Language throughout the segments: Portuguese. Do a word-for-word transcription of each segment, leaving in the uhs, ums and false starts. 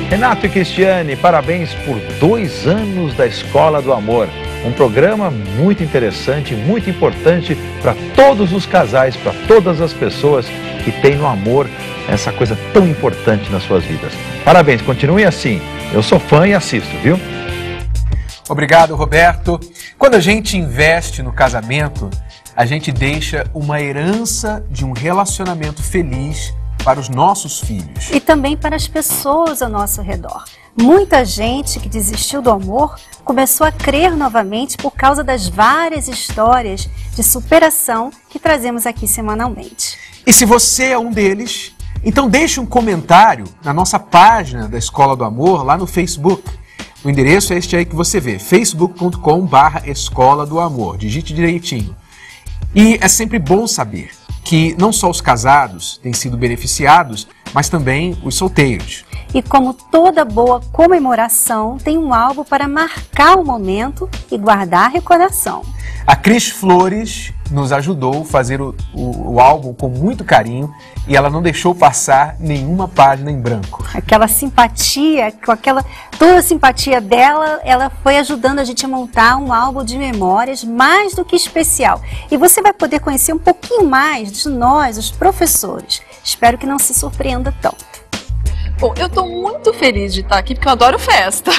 Renato e Cristiane, parabéns por dois anos da Escola do Amor. Um programa muito interessante, muito importante para todos os casais, para todas as pessoas que têm no amor essa coisa tão importante nas suas vidas. Parabéns, continue assim. Eu sou fã e assisto, viu? Obrigado, Roberto. Quando a gente investe no casamento, a gente deixa uma herança de um relacionamento feliz para os nossos filhos. E também para as pessoas ao nosso redor. Muita gente que desistiu do amor começou a crer novamente por causa das várias histórias de superação que trazemos aqui semanalmente. E se você é um deles, então deixe um comentário na nossa página da Escola do Amor lá no Facebook. O endereço é este aí que você vê, facebook ponto com barra Escola do Amor. Digite direitinho. E é sempre bom saber que não só os casados têm sido beneficiados, mas também os solteiros. E como toda boa comemoração, tem um álbum para marcar o momento e guardar a recordação. A Cris Flores nos ajudou a fazer o, o, o álbum com muito carinho e ela não deixou passar nenhuma página em branco. Aquela simpatia, com aquela, toda a simpatia dela, ela foi ajudando a gente a montar um álbum de memórias mais do que especial. E você vai poder conhecer um pouquinho mais de nós, os professores. Espero que não se surpreenda tanto. Bom, eu tô muito feliz de estar aqui porque eu adoro festa.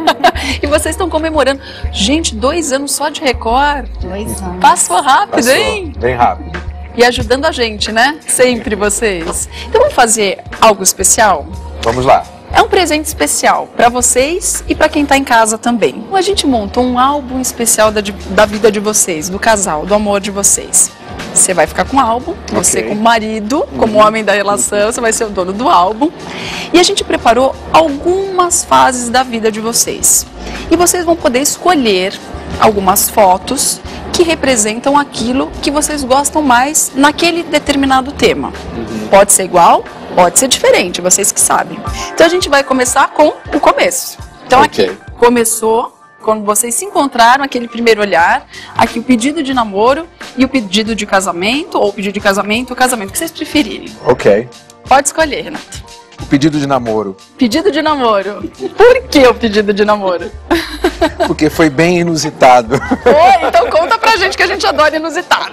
E vocês estão comemorando. Gente, dois anos só de Record. Dois anos. Passou rápido, Passou, hein? bem rápido. E ajudando a gente, né? Sempre vocês. Então vamos fazer algo especial? Vamos lá. É um presente especial para vocês e para quem está em casa também. A gente montou um álbum especial da, da vida de vocês, do casal, do amor de vocês. Você vai ficar com o álbum, você Okay. como marido, como homem da relação, você vai ser o dono do álbum. E a gente preparou algumas fases da vida de vocês. E vocês vão poder escolher algumas fotos que representam aquilo que vocês gostam mais naquele determinado tema. Uhum. Pode ser igual, pode ser diferente, vocês que sabem. Então a gente vai começar com o começo. Então Okay. aqui, começou quando vocês se encontraram, aquele primeiro olhar, aqui o pedido de namoro e o pedido de casamento, ou o pedido de casamento, o casamento, o que vocês preferirem. Ok. Pode escolher, Renato. O pedido de namoro, Pedido de namoro. Por que o pedido de namoro? porque foi bem inusitado. Oi, então conta pra gente que a gente adora inusitado.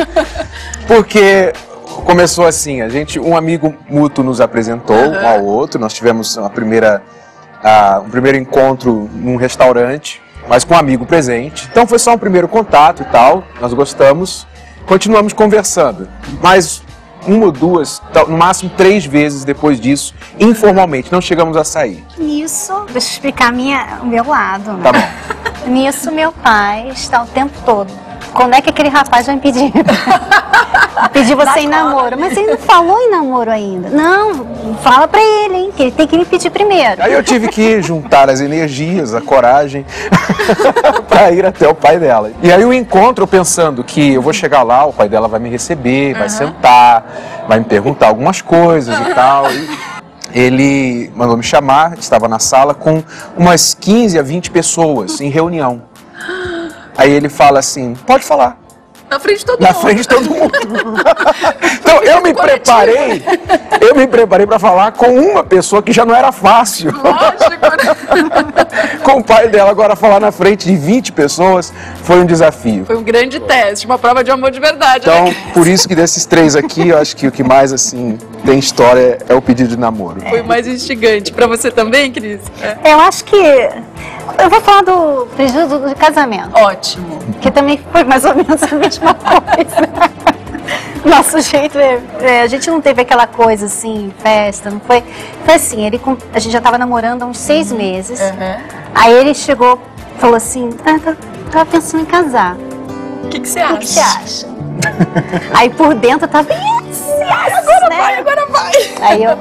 Porque começou assim, a gente, um amigo mútuo nos apresentou Uhum. um ao outro, nós tivemos uma primeira, uh, um primeiro encontro num restaurante, mas com um amigo presente. Então foi só um primeiro contato e tal, nós gostamos, continuamos conversando, mas uma ou duas, no máximo três vezes depois disso, informalmente, não chegamos a sair. Nisso, deixa eu explicar minha, o meu lado. Né? Tá bom. Nisso, meu pai está o tempo todo. Quando é que aquele rapaz vai me pedir? Pedir você em namoro. Mas ele não falou em namoro ainda. Não, fala pra ele, hein, que ele tem que me pedir primeiro. Aí eu tive que juntar as energias, a coragem, para ir até o pai dela. E aí o encontro, eu pensando que eu vou chegar lá, o pai dela vai me receber, vai Uhum. sentar, vai me perguntar algumas coisas e tal. E ele mandou me chamar, estava na sala com umas quinze a vinte pessoas em reunião. Aí ele fala assim, pode falar. Na frente de todo Na mundo. frente de todo mundo. Então eu me preparei, eu me preparei para falar com uma pessoa que já não era fácil. Lógico, né? Com o pai dela, agora falar na frente de vinte pessoas foi um desafio. Foi um grande teste, uma prova de amor de verdade, Então, né? por isso que desses três aqui, eu acho que o que mais, assim, tem história é o pedido de namoro. Foi o mais instigante. Pra você também, Cris? É. Eu acho que... Eu vou falar do pedido do casamento, Ótimo. que também foi mais ou menos a mesma coisa. Nosso jeito, é, é, a gente não teve aquela coisa assim, festa, não foi... Foi assim, ele, com- a gente já estava namorando há uns seis meses, Uhum. aí ele chegou, falou assim, ah, tá- tava pensando em casar, O que, que você o acha? que você acha? Aí por dentro eu tava, yes, yes, Agora né? vai, agora vai. Aí eu,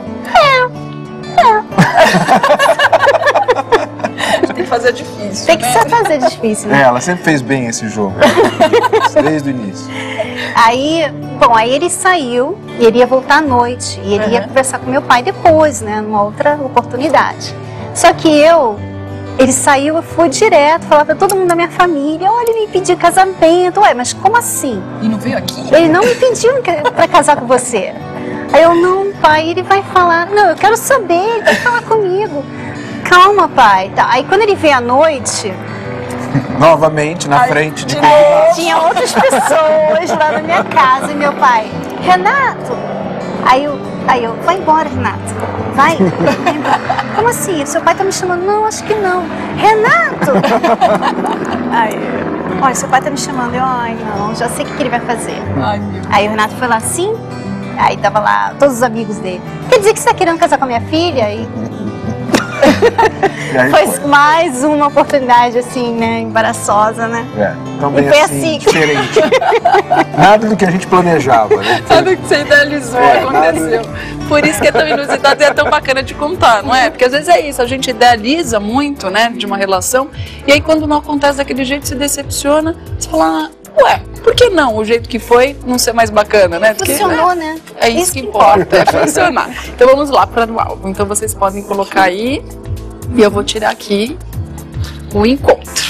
Tem que fazer difícil, tem que né? só fazer difícil, É, né? ela sempre fez bem esse jogo, desde o início. Aí, bom, aí ele saiu, e ele ia voltar à noite, e ele ia Uhum. conversar com meu pai depois, né, numa outra oportunidade. Só que eu, ele saiu, eu fui direto, falar pra todo mundo da minha família, olha, ele me pediu casamento. Ué, mas como assim? E não veio aqui? Ele não me pediu que- pra casar com você. Aí eu, não, pai, ele vai falar, não, eu quero saber, ele vai falar comigo. calma, pai. Tá. Aí quando ele veio à noite, Novamente na Ai, frente de de quem? novo. tinha outras pessoas lá na minha casa e meu pai, Renato. Aí eu, aí eu, vai embora, Renato. Vai, vai embora. Como assim? Seu pai tá me chamando? Não, acho que não. Renato! Aí, olha, seu pai tá me chamando. Eu, ai, não, já sei o que que ele vai fazer. Ai, meu. Aí o Renato foi lá, sim. Aí tava lá todos os amigos dele. Quer dizer que você tá querendo casar com a minha filha? E E aí foi foi. mais uma oportunidade, assim, né, embaraçosa, né? É, também E foi assim, assim. diferente. Nada do que a gente planejava, né? Nada que você idealizou É, aconteceu. Por isso que é tão inusitado e é tão bacana de contar, não é? Porque às vezes é isso, a gente idealiza muito, né, de uma relação, e aí quando não acontece daquele jeito, se decepciona, você fala, ué, por que não? O jeito que foi não ser mais bacana, né? Porque, Funcionou, né? É isso, que importa, é funcionar. Então vamos lá para o álbum. Então vocês podem colocar aí, e eu vou tirar aqui o encontro.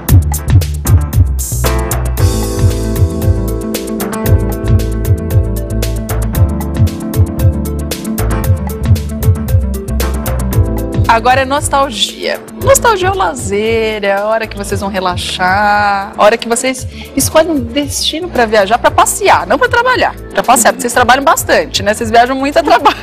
Agora é nostalgia. Nostalgia é o lazer, é a hora que vocês vão relaxar, a hora que vocês escolhem um destino para viajar, para passear, não para trabalhar, para passear, porque vocês trabalham bastante, né? Vocês viajam muito a trabalho.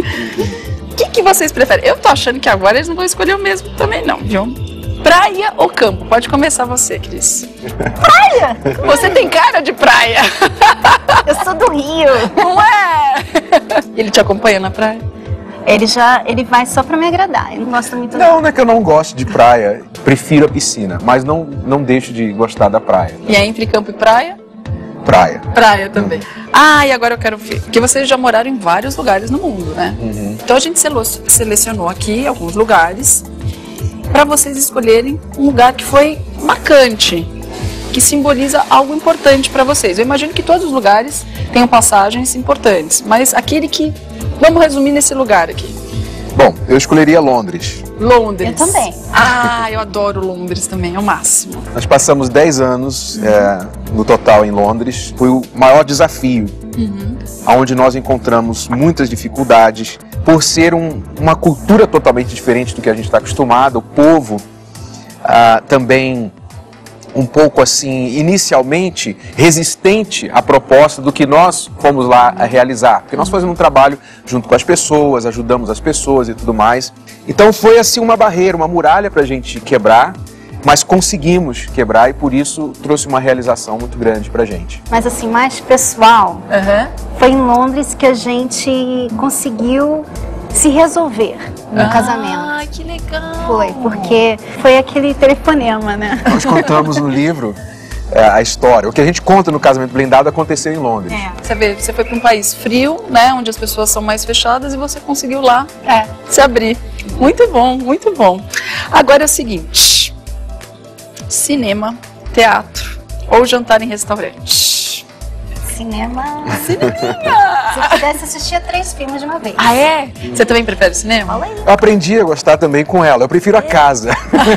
O que, que vocês preferem? Eu tô achando que agora eles não vão escolher o mesmo também não, viu? Praia ou campo? Pode começar você, Cris. Praia! Você tem cara de praia. Eu sou do Rio. Não é? Ele te acompanha na praia? Ele já, ele vai só pra me agradar. Ele não gosta muito Não, não é que eu não gosto de praia, prefiro a piscina, mas não, não deixo de gostar da praia. E é entre campo e praia? Praia. Praia também. Ah, e agora eu quero ver. Porque vocês já moraram em vários lugares no mundo, né? Uhum. Então a gente selo- selecionou aqui alguns lugares para vocês escolherem um lugar que foi marcante, que simboliza algo importante para vocês. Eu imagino que todos os lugares tenham passagens importantes, mas aquele que... Vamos resumir nesse lugar aqui. Bom, eu escolheria Londres. Londres. Eu também. Ah, eu adoro Londres também, é o máximo. Nós passamos dez anos é, no total em Londres. Foi o maior desafio, Uhum. onde nós encontramos muitas dificuldades. Por ser um, uma cultura totalmente diferente do que a gente está acostumado, o povo ah, também um pouco assim, inicialmente resistente à proposta do que nós fomos lá a realizar. Porque nós fazemos um trabalho junto com as pessoas, ajudamos as pessoas e tudo mais. Então foi assim uma barreira, uma muralha para a gente quebrar, mas conseguimos quebrar e por isso trouxe uma realização muito grande para a gente. Mas assim, mais pessoal, Uhum. foi em Londres que a gente conseguiu se resolver no casamento. Ah, que legal. Foi, porque foi aquele telefonema, né? Nós contamos no livro é, a história. O que a gente conta no Casamento Blindado aconteceu em Londres. Você vê, você foi para um país frio, né, onde as pessoas são mais fechadas e você conseguiu lá É. se abrir. Muito bom, muito bom. Agora é o seguinte: cinema, teatro ou jantar em restaurante? Cinema. Cinema! Se eu pudesse, assistia três filmes de uma vez. Ah, é? Você também prefere cinema? Fala aí. Eu aprendi a gostar também com ela. Eu prefiro a casa.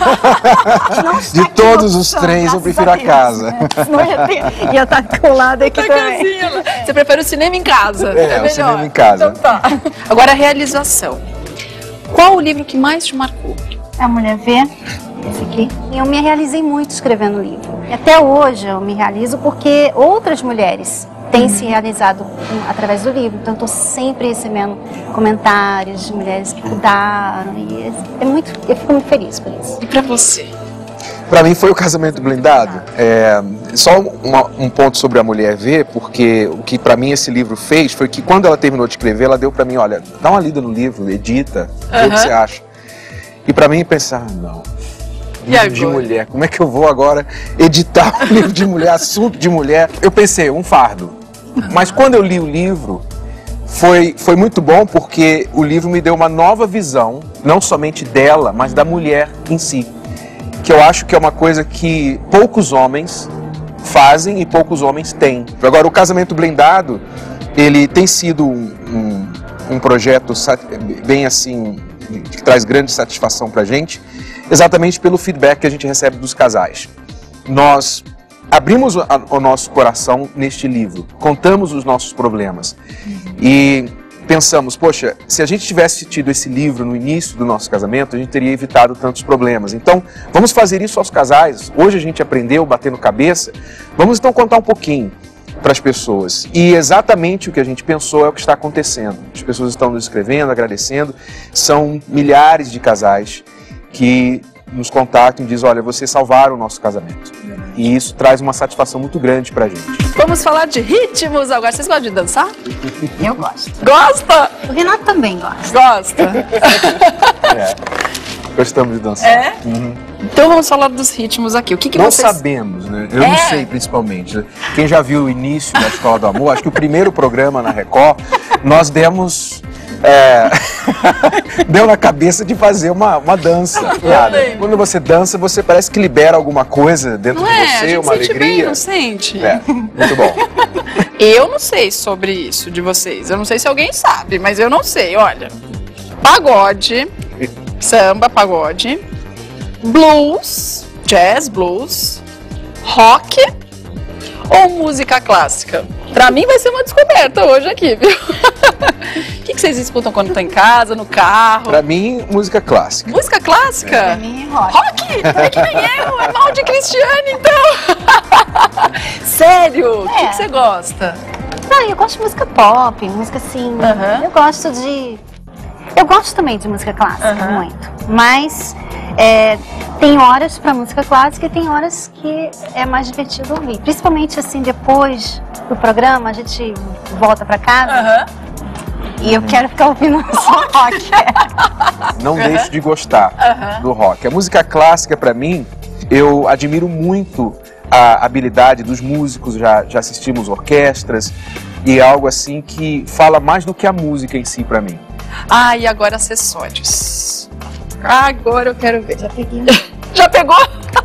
Não está De aqui todos uma os opção, três, eu graças prefiro a Deus. casa. Senão ia, ter, ia estar colado aqui também. Você prefere o cinema em casa? É, É o melhor. cinema em casa. Então tá. Agora a realização. Qual o livro que mais te marcou? A mulher vê esse aqui. E eu me realizei muito escrevendo o livro. E até hoje eu me realizo porque outras mulheres têm se realizado com- através do livro. Então eu estou sempre recebendo comentários de mulheres que mudaram. E é muito, eu fico muito feliz por isso. E pra você? Para mim foi o Casamento Blindado. É, só uma- um ponto sobre a mulher ver, porque o que para mim esse livro fez foi que quando ela terminou de escrever, ela deu para mim, olha, dá uma lida no livro, edita, vê o Aham. que você acha. E para mim pensar, não, E livro de agora? mulher, como é que eu vou agora editar um livro de mulher, assunto de mulher? Eu pensei, um fardo. Mas quando eu li o livro, foi, foi muito bom porque o livro me deu uma nova visão, não somente dela, mas da mulher em si. Que eu acho que é uma coisa que poucos homens fazem e poucos homens têm. Agora, o Casamento Blindado, ele tem sido um, um, um projeto sat- bem assim, que traz grande satisfação pra gente, exatamente pelo feedback que a gente recebe dos casais. Nós abrimos o, a- o nosso coração neste livro, contamos os nossos problemas. E pensamos, poxa, se a gente tivesse tido esse livro no início do nosso casamento, a gente teria evitado tantos problemas. Então, vamos fazer isso aos casais. Hoje a gente aprendeu, batendo cabeça. Vamos então contar um pouquinho para as pessoas. E exatamente o que a gente pensou é o que está acontecendo. As pessoas estão nos escrevendo, agradecendo. São milhares de casais que nos contatam e dizem, olha, vocês salvaram o nosso casamento. E isso traz uma satisfação muito grande pra gente. Vamos falar de ritmos agora. Vocês gostam de dançar? Eu gosto. Gosta? O Renato também gosta. Gosta. É, gostamos de dançar. É? Uhum. Então vamos falar dos ritmos aqui. O que, que Não vocês... sabemos, né? Eu É. não sei, principalmente. Quem já viu o início da Escola do Amor, acho que o primeiro programa na Record, nós demos... É... deu na cabeça de fazer uma, uma dança. Cara. Quando você dança, você parece que libera alguma coisa dentro Não de é? você, A gente uma sente alegria. bem, não sente? É, muito bom. Eu não sei sobre isso de vocês. Eu não sei se alguém sabe, mas eu não sei. Olha, pagode, samba, pagode, blues, jazz, blues, rock ou música clássica? Pra mim vai ser uma descoberta hoje aqui, viu? O que, que vocês escutam quando estão em casa, no carro? Pra mim, música clássica. Música clássica? Pra mim, rock. Rock? É que nem eu, é mal de Cristiane, então. Sério? O que, É. que você gosta? Não, eu gosto de música pop, música assim. Aham. Eu gosto de. Eu gosto também de música clássica, Aham. muito. Mas é, tem horas pra música clássica e tem horas que é mais divertido ouvir. Principalmente assim, depois do programa, a gente volta pra casa Aham. e eu quero ficar ouvindo só rock. Não deixo de gostar do rock. A música clássica, pra mim, eu admiro muito a habilidade dos músicos, já, já assistimos orquestras, e é algo assim que fala mais do que a música em si pra mim. Ah, e agora acessórios. Agora eu quero ver. Já peguei. Já pegou?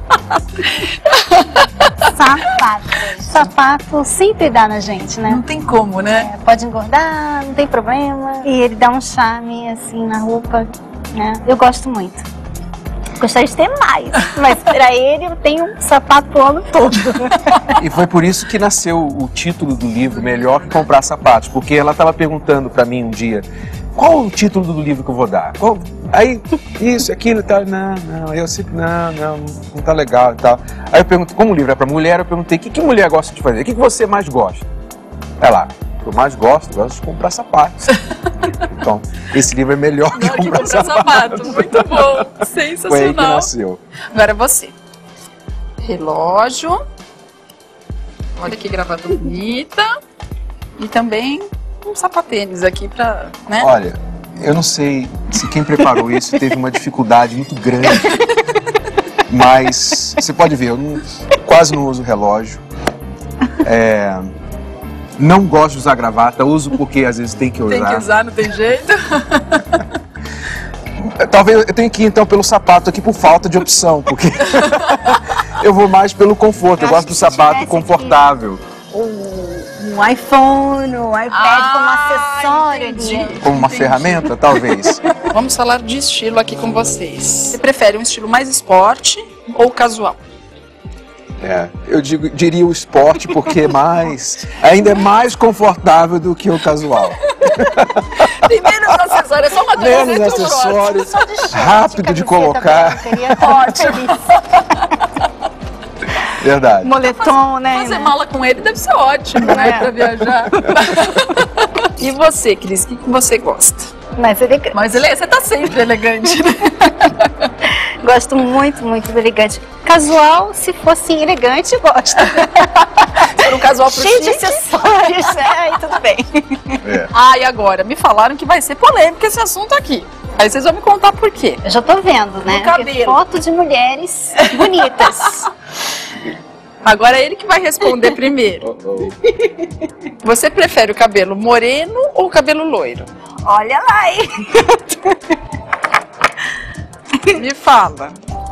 Sapato. Sapato sempre dá na gente, né? Não tem como, né? É, pode engordar, não tem problema. E ele dá um charme assim na roupa, né? Eu gosto muito. Gostaria de ter mais, mas pra ele eu tenho um sapato o ano todo. E foi por isso que nasceu o título do livro, Melhor que Comprar Sapatos, porque ela estava perguntando pra mim um dia, qual o título do livro que eu vou dar? Qual... Aí, isso, aquilo e tal, não, não, eu sempre, não, não, não tá legal e tal. Aí eu perguntei, como o livro é pra mulher, eu perguntei, o que, que mulher gosta de fazer? O que, que você mais gosta? Ela, o que eu mais gosto, eu gosto de comprar sapatos. Então, esse livro é melhor que Melhor que comprar, comprar sapatos. sapato. Muito bom. Foi aí que Sensacional. nasceu. Agora é você. Relógio. Olha que gravata bonita. E também um sapatênis aqui pra, né? Olha, eu não sei se quem preparou isso teve uma dificuldade muito grande, mas você pode ver, eu não- quase não uso relógio. É, não gosto de usar gravata, uso porque às vezes tem que usar. Tem que usar, não tem jeito. Talvez eu tenha que ir então pelo sapato aqui por falta de opção, porque eu vou mais pelo conforto, eu, Eu gosto acho do que se sapato tivesse confortável, Um iPhone, um iPad como Ah, acessório entendi. ali. como uma ferramenta, talvez. Vamos falar de estilo aqui com vocês. Você prefere um estilo mais esporte ou casual? É, eu digo, diria o esporte porque é mais, ainda é mais confortável do que o casual. Tem menos acessório, é só uma Menos camiseta e um short. acessórios, Só de short, rápido de camiseta colocar. branca, ele ia estar feliz. Verdade. Moletom, né? Fazer mala com ele deve ser ótimo, né? Pra viajar. E você, Cris, o que, que você gosta? Mas elegante. Mas ele, você tá sempre elegante, né? Gosto muito, muito do elegante. Casual, se fosse elegante, gosto. Se for um casual pro Cheio de chique. acessórios, né? Aí tudo bem. É. Ah, e agora? Me falaram que vai ser polêmico esse assunto aqui. Aí vocês vão me contar por quê. Eu já tô vendo, né? No cabelo. Foto de mulheres bonitas. Agora é ele que vai responder primeiro. Você prefere o cabelo moreno ou o cabelo loiro? Olha lá, hein? Me fala.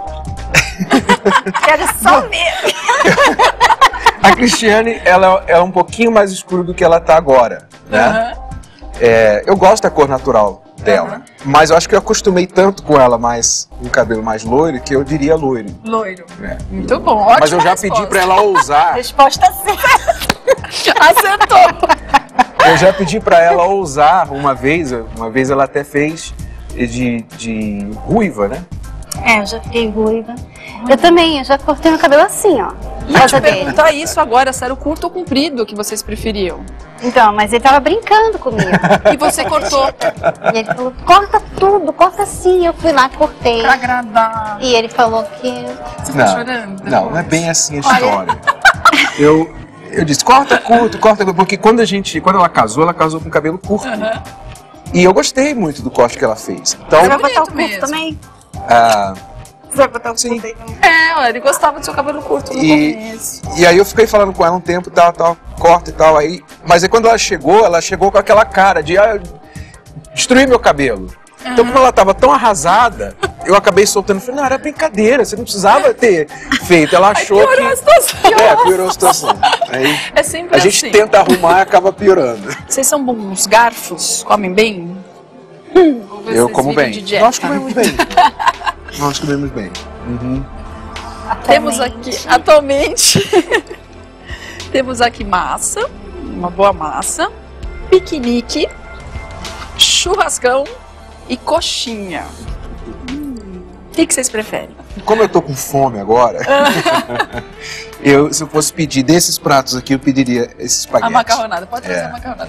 Quero só ver. A Cristiane, ela é um pouquinho mais escura do que ela tá agora, né? Aham. É, eu gosto da cor natural dela, mas eu acho que eu acostumei tanto com ela mais, um cabelo mais loiro, que eu diria loiro. Loiro. É. Muito bom, ótima Mas eu já resposta. pedi pra ela ousar. Resposta certa. Acertou. Eu já pedi para ela ousar uma vez, uma vez ela até fez de, de ruiva, né? É, eu já fiquei ruiva. Eu também, eu já cortei meu cabelo assim, ó. E eu te perguntar isso agora, se era o curto ou comprido que vocês preferiam? Então, mas ele tava brincando comigo. E você cortou? E ele falou, corta tudo, corta assim. Eu fui lá, cortei. Pra agradar. E ele falou que... Você tá chorando? Não, não é bem assim a história. Eu, eu disse, corta curto, corta curto, porque quando a gente, quando ela casou, ela casou com cabelo curto. Uhum. E eu gostei muito do corte que ela fez. Então, Você vai botar o curto mesmo. também? ah, Você vai botar o Sim. curto aí também? É, olha, ele gostava do seu cabelo curto no E, começo. e aí eu fiquei falando com ela um tempo, tal, tal, corta e tal, aí, mas aí quando ela chegou, ela chegou com aquela cara de ah, destruir meu cabelo. Então, como ela estava tão arrasada, eu acabei soltando. Falei, não, era brincadeira, você não precisava ter feito. Ela achou Ai, piorou que... a situação. É, piorou a situação. Aí, É sempre a gente assim. tenta arrumar e acaba piorando. Vocês são bons garfos? Comem bem? Ou vocês Eu como vivem bem. de dieta? Nós comemos bem. Nós comemos bem. Uhum. Temos aqui, atualmente, temos aqui massa, uma boa massa, piquenique, churrascão e coxinha. Hum, o que, que vocês preferem? Como eu tô com fome agora, eu, se eu fosse pedir desses pratos aqui, eu pediria esse espaguete. A macarronada, pode trazer É. a macarronada.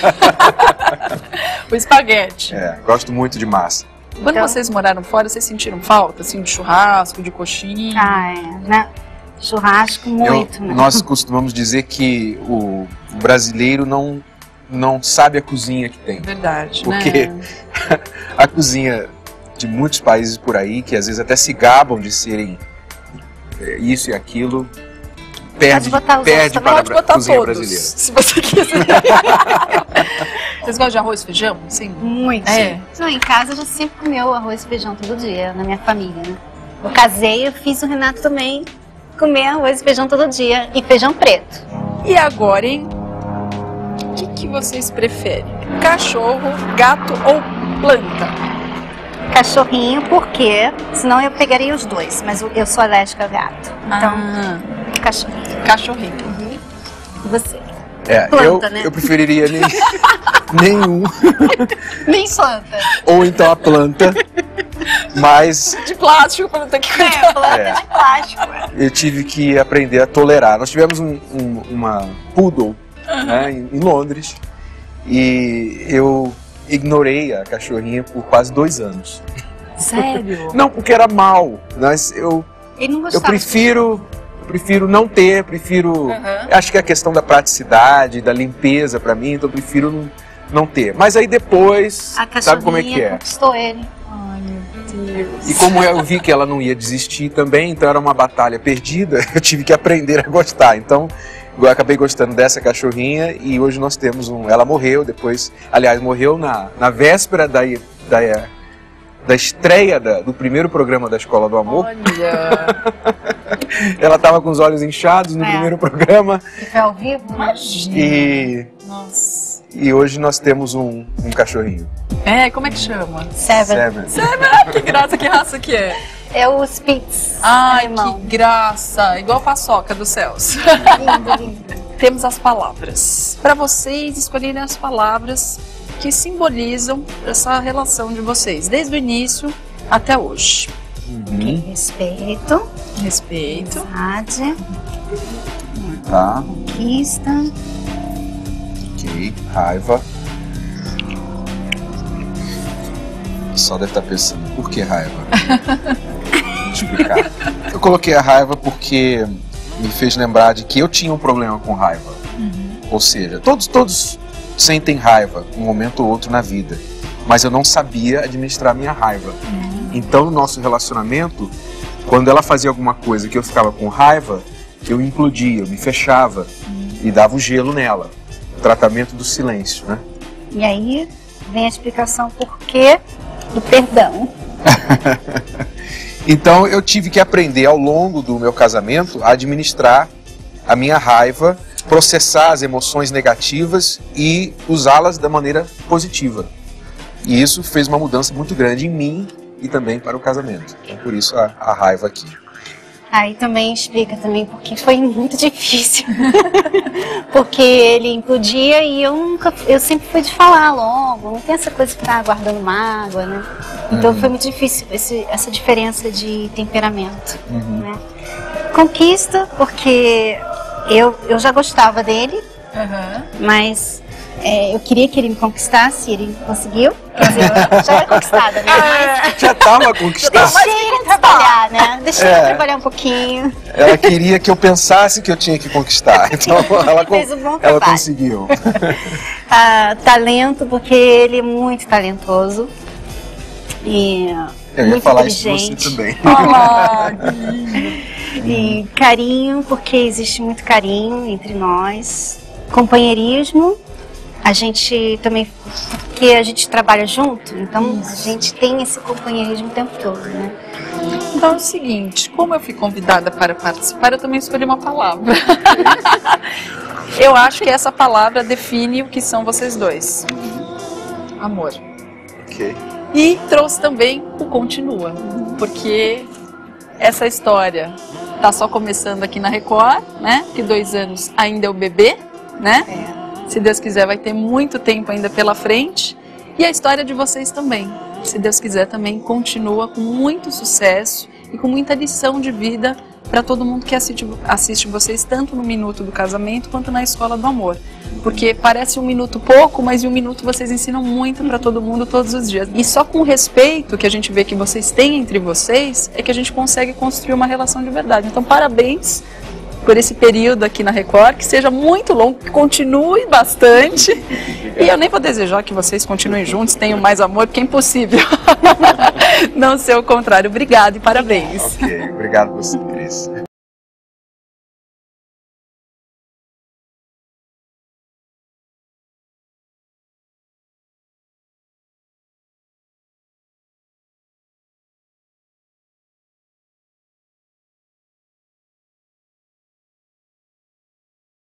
O espaguete. É, gosto muito de massa. Quando Então- vocês moraram fora, vocês sentiram falta, assim, de churrasco, de coxinha? Ah, é, né? Churrasco muito, Eu- né? Nós costumamos dizer que o brasileiro não, não sabe a cozinha que tem. Verdade, Porque né? a cozinha de muitos países por aí, que às vezes até se gabam de serem é, isso e aquilo, perde, Pode botar os perde outros para a Pode bra- botar cozinha todos, brasileira. se você quiser. Vocês gostam de arroz e feijão? Sim. Muito. É. Não, em casa a gente sempre comeu arroz e feijão todo dia, na minha família, né? Eu casei, eu fiz o Renato também comer arroz e feijão todo dia, e feijão preto. E agora, hein? O que, que vocês preferem? Cachorro, gato ou planta? Cachorrinho, porque senão eu pegaria os dois, mas eu- eu sou alérgica a gato. Então, Ah, cachorrinho. cachorrinho. E você? É, Planta, eu, né? eu preferiria nem, nenhum, Nem planta. ou então a planta, mas De plástico pra não ter que É, cuidar. planta É. de plástico. eu tive que aprender a tolerar. Nós tivemos um- um- uma poodle né, em, em Londres e eu ignorei a cachorrinha por quase dois anos. Sério? Não porque era mal, mas eu, Ele não eu gostava. prefiro, eu prefiro não ter, prefiro... Aham. Acho que é a questão da praticidade, da limpeza pra mim, então eu prefiro não, não ter. Mas aí depois, A sabe como é que cachorrinha é? conquistou ele. Ai, meu Deus. E como eu vi que ela não ia desistir também, então era uma batalha perdida, eu tive que aprender a gostar. Então, eu acabei gostando dessa cachorrinha e hoje nós temos um... Ela morreu depois, aliás, morreu na, na véspera da, da, da estreia da- do primeiro programa da Escola do Amor. Olha, Ela estava com os olhos inchados no É. primeiro programa Que foi ao vivo, né? imagina. e, Nossa. e hoje nós temos um, um cachorrinho. É, como é que chama? Seven. Seven. Que graça, que raça que é? É o Spitz. Ai, alemão. que graça. Igual a paçoca dos céus. Lindo, lindo. Temos as palavras. Para vocês escolherem as palavras que simbolizam essa relação de vocês, desde o início até hoje. Uhum. Respeito, Respeito. amizade, Tá, conquista, ok. Raiva. O pessoal deve estar pensando, por que raiva? Vou explicar. Eu coloquei a raiva porque me fez lembrar de que eu tinha um problema com raiva. Ou seja, todos, todos sentem raiva um momento ou outro na vida, mas eu não sabia administrar minha raiva. Então, no nosso relacionamento, quando ela fazia alguma coisa que eu ficava com raiva, eu implodia, eu me fechava e dava o gelo nela. O tratamento do silêncio, né? e aí vem a explicação por quê do perdão. Então eu tive que aprender ao longo do meu casamento a administrar a minha raiva, processar as emoções negativas e usá-las da maneira positiva. E isso fez uma mudança muito grande em mim e também para o casamento. Então por isso a, a raiva aqui. Aí também explica também porque foi muito difícil. Porque ele implodia e eu nunca, eu sempre fui de falar logo, não tem essa coisa de ficar guardando mágoa, né? Então uhum. foi muito difícil esse, essa diferença de temperamento, uhum. né? Conquista, porque eu, eu já gostava dele, uhum. mas é, eu queria que ele me conquistasse, ele conseguiu. Quer dizer, já era conquistada, né? Mas já estava conquistada. Deixei ele trabalhar, né? Deixei é. ele trabalhar um pouquinho. Ela queria que eu pensasse que eu tinha que conquistar. Então ela, fez um bom ela conseguiu. Ah, talento, porque ele é muito talentoso. E eu ia muito falar inteligente. isso você também. Oh, e carinho, porque existe muito carinho entre nós. Companheirismo. A gente também, porque a gente trabalha junto, então a gente tem esse companheirismo o tempo todo, né? Então é o seguinte, como eu fui convidada para participar, eu também escolhi uma palavra. Eu acho que essa palavra define o que são vocês dois. Amor. Ok. E trouxe também o continua, porque essa história tá só começando aqui na Record, né? Que dois anos ainda é o bebê, né? É. Se Deus quiser, vai ter muito tempo ainda pela frente. E a história de vocês também, se Deus quiser, também continua com muito sucesso e com muita lição de vida para todo mundo que assiste, assiste vocês, tanto no Minuto do Casamento quanto na Escola do Amor. Porque parece um minuto pouco, mas em um minuto vocês ensinam muito para todo mundo todos os dias. E só com o respeito que a gente vê que vocês têm entre vocês é que a gente consegue construir uma relação de verdade. Então, parabéns por esse período aqui na Record, que seja muito longo, que continue bastante. E eu nem vou desejar que vocês continuem juntos, tenham mais amor, porque é impossível não ser o contrário. Obrigada e parabéns. Ok, obrigado você.